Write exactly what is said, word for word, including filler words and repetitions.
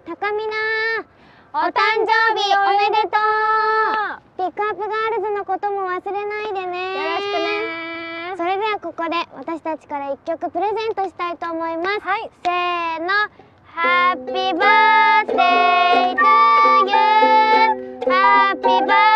たかみな、お誕生日おめでとう。ピックアップガールズのことも忘れないでね。よろしくね。それではここで私たちから一曲プレゼントしたいと思います。はい、せーの、ハッピーバースデートゥーユー、ハッピーバー